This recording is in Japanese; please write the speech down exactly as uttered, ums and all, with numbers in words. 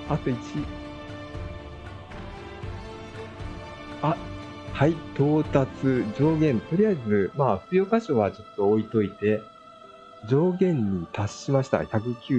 あといち。あ、はい、到達、上限、とりあえず、まあ、付与箇所はちょっと置いといて、上限に達しました。ひゃくきゅう